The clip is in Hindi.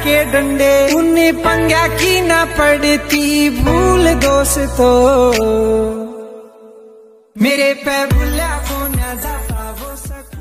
के डंडे, उन्हें पंगा की ना पड़ती भूल दोस्तों। मेरे पे भूला को ना जाता वो सक